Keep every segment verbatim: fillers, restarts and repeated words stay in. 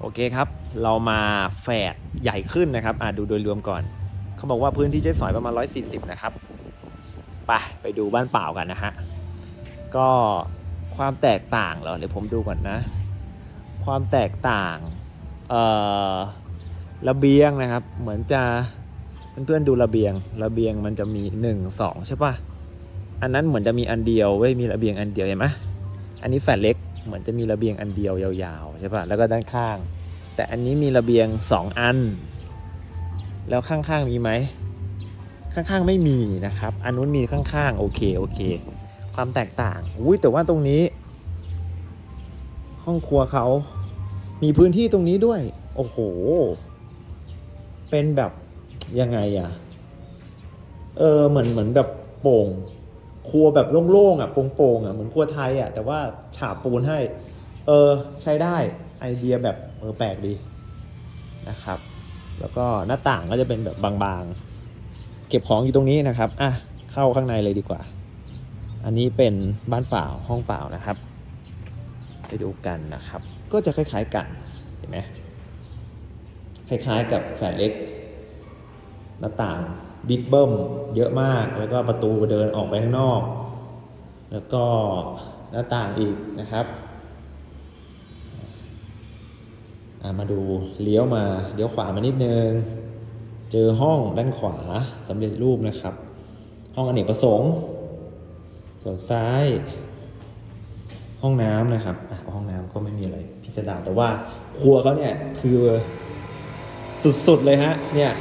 โอเคครับเรามาแฝดใหญ่ขึ้นนะครับอ่าดูโดยรวมก่อนเขาบอกว่าพื้นที่ใช้สอยประมาณหนึ่งร้อยสี่สิบนะครับไปไปดูบ้านเปล่ากันนะฮะก็ความแตกต่างเหรอเดี๋ยวผมดูก่อนนะความแตกต่างเอ่อระเบียงนะครับเหมือนจะเพื่อนๆดูระเบียงระเบียงมันจะมีหนึ่ง สองใช่ป่ะอันนั้นเหมือนจะมีอันเดียวเว้ยมีระเบียงอันเดียวเห็นไหมอันนี้แฝดเล็กเหมือนจะมีระเบียงอันเดียวยาวๆใช่ป่ะแล้วก็ด้านข้างแต่อันนี้มีระเบียงสองอันแล้วข้างๆมีไหมข้างๆไม่มีนะครับอันนู้นมีข้างๆโอเคโอเคความแตกต่างอุ้ยแต่ว่าตรงนี้ห้องครัวเขามีพื้นที่ตรงนี้ด้วยโอ้โหเป็นแบบยังไงอะเออเหมือนเหมือนแบบโป่งครัวแบบโล่งๆอ่ะโป่งๆอ่ะเหมือนครัวไทยอ่ะแต่ว่าฉาบปูนให้เออใช้ได้ไอเดียแบบเออแปลกดีนะครับแล้วก็หน้าต่างก็จะเป็นแบบบางๆเก็บของอยู่ตรงนี้นะครับอ่ะเข้าข้างในเลยดีกว่าอันนี้เป็นบ้านเปล่าห้องเปล่านะครับไปดูกันนะครับก็จะคล้ายๆกันเห็นไหมคล้ายๆกับแฝดเล็กหน้าต่างบิ๊กเบิ้มเยอะมากแล้วก็ประตูเดินออกไปข้างนอกแล้วก็หน้าต่างอีกนะครับมาดูเลี้ยวมาเลี้ยวขวามานิดนึงเจอห้องด้านขวาสำเร็จรูปนะครับห้องอเนกประสงค์ส่วนซ้ายห้องน้ำนะครับห้องน้ำก็ไม่มีอะไรพิสดารแต่ว่าครัวเขาเนี่ยคือสุดๆเลยฮะเนี่ย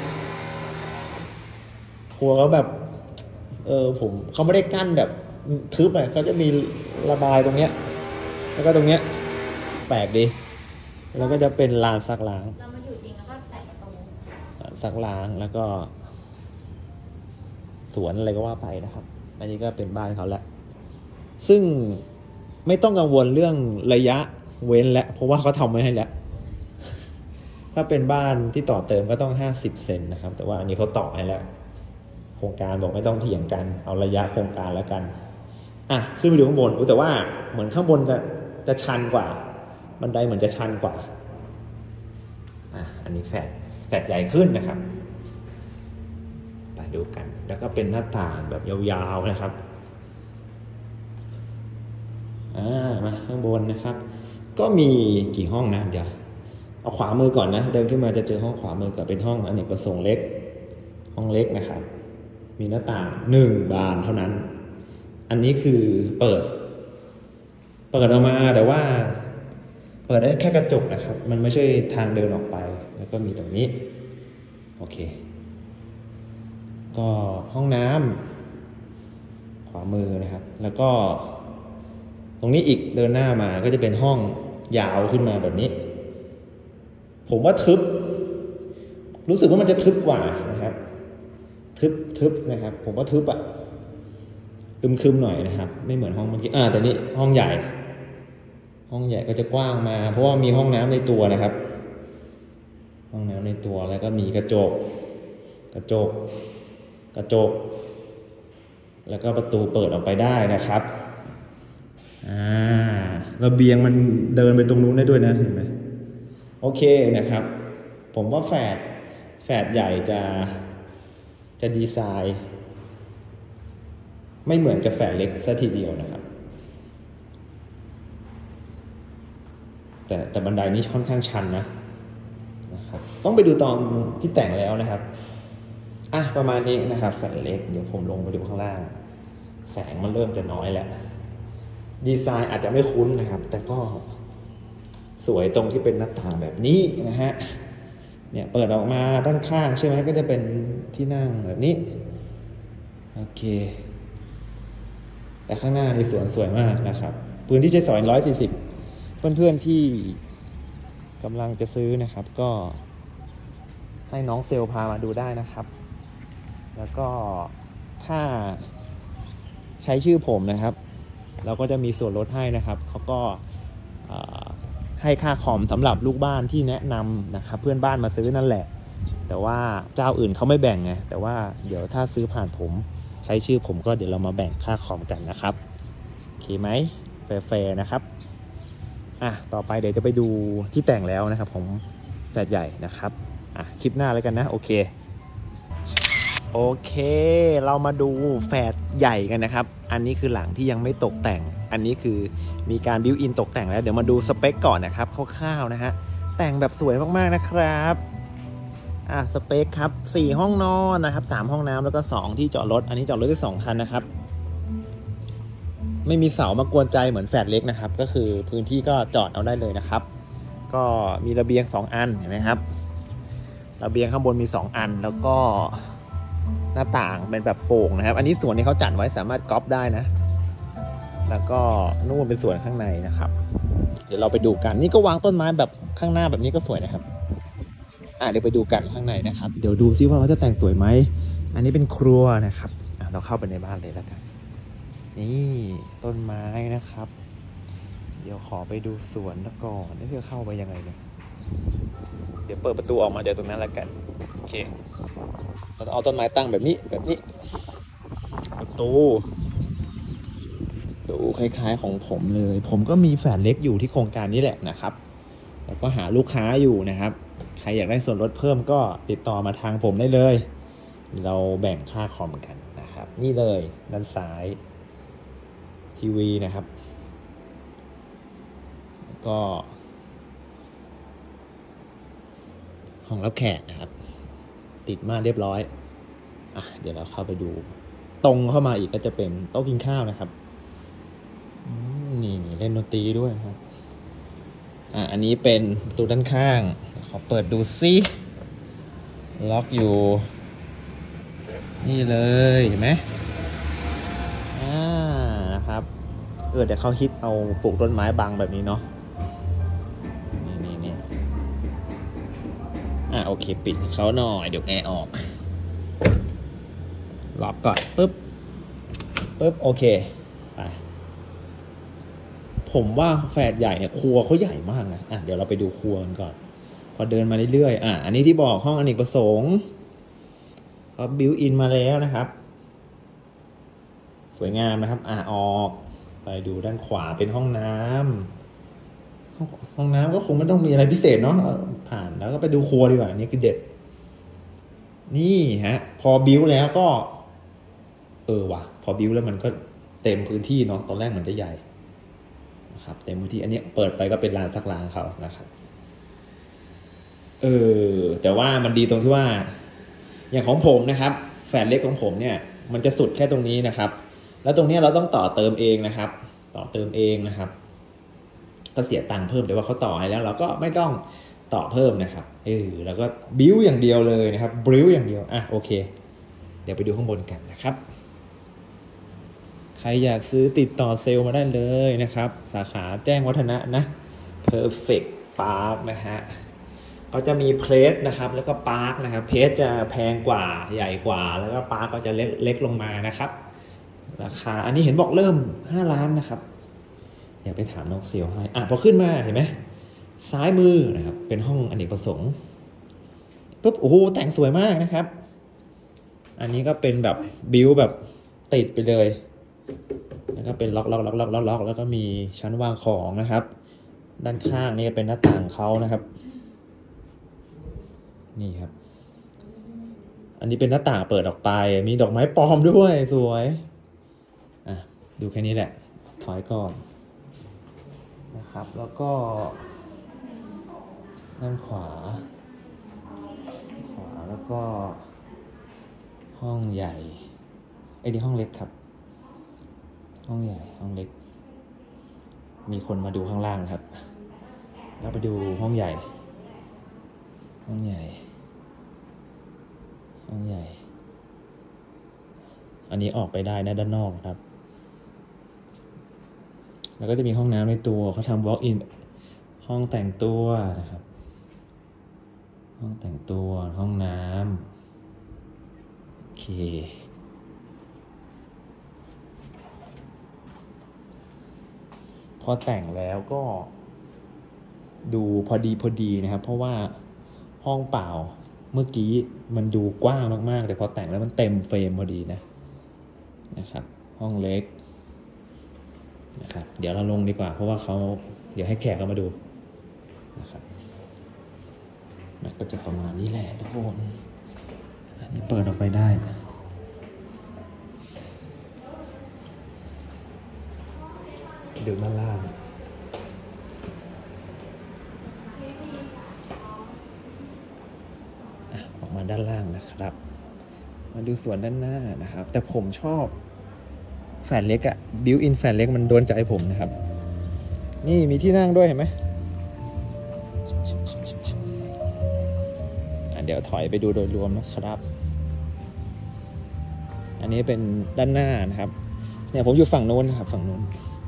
ครัวเขาแบบเออผมเขาไม่ได้กั้นแบบทึบเลยเขาจะมีระบายตรงเนี้ยแล้วก็ตรงเนี้ยแปลกดีแล้วก็จะเป็นลานซักล้างเรามาอยู่จริงแล้วก็ใส่ประตูซักล้างแล้วก็สวนอะไรก็ว่าไปนะครับอันนี้ก็เป็นบ้านเขาแหละซึ่งไม่ต้องกังวลเรื่องระยะเว้นแล้วเพราะว่าเขาทำไว้ให้แล้วถ้าเป็นบ้านที่ต่อเติมก็ต้องห้าสิบเซนนะครับแต่ว่าอันนี้เขาต่อให้แล้วโครงการบอกไม่ต้องเถียงกันเอาระยะโครงการแล้วกันอ่ะขึ้นไปดูข้างบนแต่ว่าเหมือนข้างบนจะจะชันกว่าบันไดเหมือนจะชันกว่าอ่ะอันนี้แฝดแฝดใหญ่ขึ้นนะครับไปดูกันแล้วก็เป็นหน้าต่างแบบยาวๆนะครับอ่ามาข้างบนนะครับก็มีกี่ห้องนะเดี๋ยวเอาขวามือก่อนนะเดินขึ้นมาจะเจอห้องขวามือกับเป็นห้องอเนกประสงค์เล็กห้องเล็กนะครับมีหน้าต่างหนึ่งบานเท่านั้นอันนี้คือเปิดเปิดออกมาแต่ว่าเปิดได้แค่กระจกนะครับมันไม่ใช่ทางเดินออกไปแล้วก็มีตรงนี้โอเคก็ห้องน้ำขวามือนะครับแล้วก็ตรงนี้อีกเดินหน้ามาก็จะเป็นห้องยาวขึ้นมาแบบนี้ผมว่าทึบรู้สึกว่ามันจะทึบกว่านะครับทึบทึบนะครับผมว่าทึบอะคึมคึมหน่อยนะครับไม่เหมือนห้องเมื่อกี้อ่าแต่นี่ห้องใหญ่ห้องใหญ่ก็จะกว้างมาเพราะว่ามีห้องน้ำในตัวนะครับห้องน้ำในตัวแล้วก็มีกระจกกระจกกระจกแล้วก็ประตูเปิดออกไปได้นะครับอ่าระเบียงมันเดินไปตรงนู้นได้ด้วยนะเห็นไหมโอเคนะครับผมว่าแฝดแฝดใหญ่จะจะดีไซน์ไม่เหมือนกับแฝดเล็กซะทีเดียวนะครับแต่แต่บันไดนี้ค่อนข้างชันนะนะครับต้องไปดูตอนที่แต่งแล้วนะครับอ่ะประมาณนี้นะครับแฝดเล็กเดี๋ยวผมลงไปดูข้างล่างแสงมันเริ่มจะน้อยแล้วดีไซน์อาจจะไม่คุ้นนะครับแต่ก็สวยตรงที่เป็นหน้าต่างแบบนี้นะฮะเนี่ยเปิดออกมาด้านข้างใช่ไหมก็จะเป็นที่นั่งแบบนี้โอเคแต่ข้างหน้านี่สวนสวยมากนะครับพื้นที่ใช้สอยหนึ่งร้อยสี่สิบเพื่อนๆที่กำลังจะซื้อนะครับก็ให้น้องเซลพามาดูได้นะครับแล้วก็ถ้าใช้ชื่อผมนะครับเราก็จะมีส่วนลดให้นะครับเขาก็ให้ค่าคอมสำหรับลูกบ้านที่แนะนำนะครับเพื่อนบ้านมาซื้อนั่นแหละแต่ว่าเจ้าอื่นเขาไม่แบ่งไงแต่ว่าเดี๋ยวถ้าซื้อผ่านผมใช้ชื่อผมก็เดี๋ยวเรามาแบ่งค่าคอมกันนะครับโอเคไหมแฟร์ๆนะครับอ่ะต่อไปเดี๋ยวจะไปดูที่แต่งแล้วนะครับผมแฝดใหญ่นะครับอ่ะคลิปหน้าแล้วกันนะโอเคโอเคเรามาดูแฝดใหญ่กันนะครับอันนี้คือหลังที่ยังไม่ตกแต่งอันนี้คือมีการบิวอินตกแต่งแล้วเดี๋ยวมาดูสเปคก่อนนะครับคร่าวๆนะฮะแต่งแบบสวยมากๆนะครับอ่ะสเปคครับสี่ห้องนอนนะครับสามห้องน้ำแล้วก็สองที่จอดรถอันนี้จอดรถได้สองคันนะครับไม่มีเสามากวนใจเหมือนแฝดเล็กนะครับก็คือพื้นที่ก็จอดเอาได้เลยนะครับก็มีระเบียงสองอันเห็นไหมครับระเบียงข้างบนมีสองอันแล้วก็หน้าต่างเป็นแบบโป่งนะครับอันนี้สวนที่เขาจัดไว้สามารถก๊อปได้นะแล้วก็นู่นเป็นสวนข้างในนะครับเดี๋ยวเราไปดูกันนี่ก็วางต้นไม้แบบข้างหน้าแบบนี้ก็สวยนะครับอ่ะเดี๋ยวไปดูกันข้างในนะครับเดี๋ยวดูซิว่าเขาจะแต่งสวยไหมอันนี้เป็นครัวนะครับอ่ะเราเข้าไปในบ้านเลยแล้วกันนี่ต้นไม้นะครับเดี๋ยวขอไปดูสวนก่อนนี่จะเข้าไปยังไงเนี่ยเดี๋ยวเปิดประตูออกมาเดี๋ยวตรงนั้นแล้วกันโอเคเราจะเอาต้นไม้ตั้งแบบนี้แบบนี้ประตูดูคล้ายๆของผมเลยผมก็มีแฝดเล็กอยู่ที่โครงการนี้แหละนะครับแล้วก็หาลูกค้าอยู่นะครับใครอยากได้ส่วนลดเพิ่มก็ติดต่อมาทางผมได้เลยเราแบ่งค่าคอมกันนะครับนี่เลยด้านซ้ายทีวีนะครับแล้วก็ห้องรับแขกนะครับติดม่านเรียบร้อยอ่ะเดี๋ยวเราเข้าไปดูตรงเข้ามาอีกก็จะเป็นโต๊ะกินข้าวนะครับนี่เล่นดนตรีด้วยครับอ่ะอันนี้เป็นประตูด้านข้างขอเปิดดูซิล็อกอยู่นี่เลยเห็นไหมอ่านะครับเออแต่เขาฮิตเอาปลูกต้นไม้บังแบบนี้เนาะนี่นี่นี่อ่ะโอเคปิดเขาหน่อยเดี๋ยวแอร์ออกล็อกก่อนปึ๊บปึ๊บโอเคไปผมว่าแฝดใหญ่เนี่ยครัวเขาใหญ่มากนะอ่ะเดี๋ยวเราไปดูครัวกันก่อนพอเดินมาเรื่อยๆอ่ะอันนี้ที่บอกห้องอเนกประสงค์เขาบิวอินมาแล้วนะครับสวยงามนะครับอ่ะออกไปดูด้านขวาเป็นห้องน้ำห้องห้องน้ำก็คงไม่ต้องมีอะไรพิเศษเนาะผ่านแล้วก็ไปดูครัวดีกว่านี่คือเด็ดนี่ฮะพอบิวแล้วก็เออว่ะพอบิวแล้วมันก็เต็มพื้นที่เนาะตอนแรกมันจะใหญ่นะครับเต็มพื้นที่อันนี้เปิดไปก็เป็นลานซักล้างเขานะครับเออแต่ว่ามันดีตรงที่ว่าอย่างของผมนะครับแฝดเล็กของผมเนี่ยมันจะสุดแค่ตรงนี้นะครับแล้วตรงนี้เราต้องต่อเติมเองนะครับต่อเติมเองนะครับก็เสียตังค์เพิ่มแต่ว่าเขาต่อให้แล้วเราก็ไม่ต้องต่อเพิ่มนะครับเออแล้วก็บิวอย่างเดียวเลยนะครับบิวอย่างเดียวอ่ะโอเคเดี๋ยวไปดูข้างบนกันนะครับใครอยากซื้อติดต่อเซลล์มาได้เลยนะครับสาขาแจ้งวัฒนะนะ Perfect Park นะฮะก็จะมีเพลสนะครับแล้วก็ปาร์คนะครับเพลสจะแพงกว่าใหญ่กว่าแล้วก็ปาร์คก็จะเล็กเล็กลงมานะครับราคาอันนี้เห็นบอกเริ่มห้าล้านนะครับอยากไปถามน้องเซลล์ให้อ่ะพอขึ้นมาเห็นไหมซ้ายมือนะครับเป็นห้องอเนกประสงค์ปุ๊บโอ้โหแต่งสวยมากนะครับอันนี้ก็เป็นแบบบิวแบบติดไปเลยแล้วก็เป็นล็อกล็อกล็อกล็อกล็อกล็อกแล้วก็มีชั้นวางของนะครับด้านข้างนี่ก็เป็นหน้าต่างเขานะครับนี่ครับอันนี้เป็นหน้าต่างเปิดออกไปมีดอกไม้ปลอมด้วยสวยอ่ะดูแค่นี้แหละถอยก่อนนะครับแล้วก็ด้านขวาขวาแล้วก็ห้องใหญ่ไอ้นี่ห้องเล็กครับห้องใหญ่ห้องเล็กมีคนมาดูข้างล่างครับแล้วไปดูห้องใหญ่ห้องใหญ่ห้องใหญ่อันนี้ออกไปได้นะด้านนอกครับแล้วก็จะมีห้องน้ำในตัวเขาทำ walk in ห้องแต่งตัวนะครับห้องแต่งตัวห้องน้ำโอเคพอแต่งแล้วก็ดูพอดีพอดีนะครับเพราะว่าห้องเปล่าเมื่อกี้มันดูกว้างมากๆแต่พอแต่งแล้วมันเต็มเฟรมพอดีนะนะครับห้องเล็กนะครับเดี๋ยวเราลงดีกว่าเพราะว่าเขาเดี๋ยวให้แขกเขามาดูนะครับมันก็จะประมาณนี้แหละทุกคนอันนี้เปิดออกไปได้ดูด้านล่างออกมาด้านล่างนะครับมาดูส่วนด้านหน้านะครับแต่ผมชอบแฟนเล็กอะบิวอินแฟนเล็กมันโดนใจผมนะครับนี่มีที่นั่งด้วยเห็นไหมเดี๋ยวถอยไปดูโดยรวมนะครับอันนี้เป็นด้านหน้านะครับเนี่ยผมอยู่ฝั่งโน้นนะครับฝั่งโน้น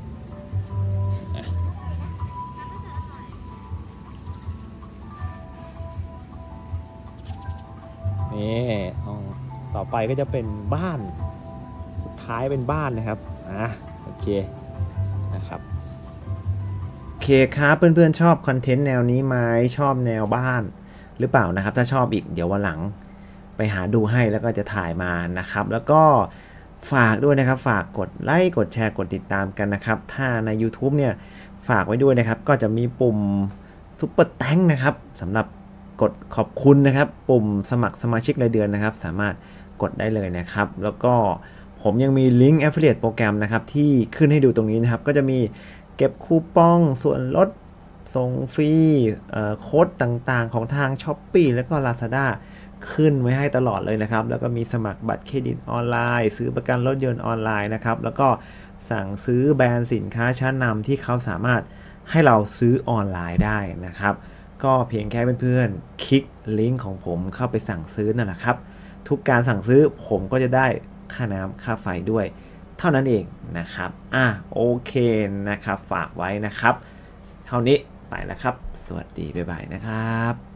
นี่ห้องต่อไปก็จะเป็นบ้านสุดท้ายเป็นบ้านนะครับอ่ะโอเคนะครับโอเคครับเพื่อนๆชอบคอนเทนต์แนวนี้ไหมชอบแนวบ้านหรือเปล่านะครับถ้าชอบอีกเดี๋ยววันหลังไปหาดูให้แล้วก็จะถ่ายมานะครับแล้วก็ฝากด้วยนะครับฝากกดไลค์กดแชร์กดติดตามกันนะครับถ้าใน YouTube เนี่ยฝากไว้ด้วยนะครับก็จะมีปุ่มซุปเปอร์แตงนะครับสำหรับกดขอบคุณนะครับปุ่มสมัครสมาชิกรายเดือนนะครับสามารถกดได้เลยนะครับแล้วก็ผมยังมีลิงก์ Affiliate โปรแกรมนะครับที่ขึ้นให้ดูตรงนี้นะครับก็จะมีเก็บคูปองส่วนลดส่งฟรีโค้ดต่างๆของทาง Shopee แล้วก็ Lazada ขึ้นไว้ให้ตลอดเลยนะครับแล้วก็มีสมัครบัตรเครดิตออนไลน์ซื้อประกันรถยนต์ออนไลน์นะครับแล้วก็สั่งซื้อแบรนด์สินค้าชั้นนำที่เขาสามารถให้เราซื้อออนไลน์ได้นะครับก็เพียงแค่เพื่อนๆคลิกลิงก์ของผมเข้าไปสั่งซื้อนั่นแหละครับทุกการสั่งซื้อผมก็จะได้ค่าน้ำค่าไฟด้วยเท่านั้นเองนะครับอ่ะโอเคนะครับฝากไว้นะครับเท่านี้ไปแล้วครับสวัสดีบ๊ายบายนะครับ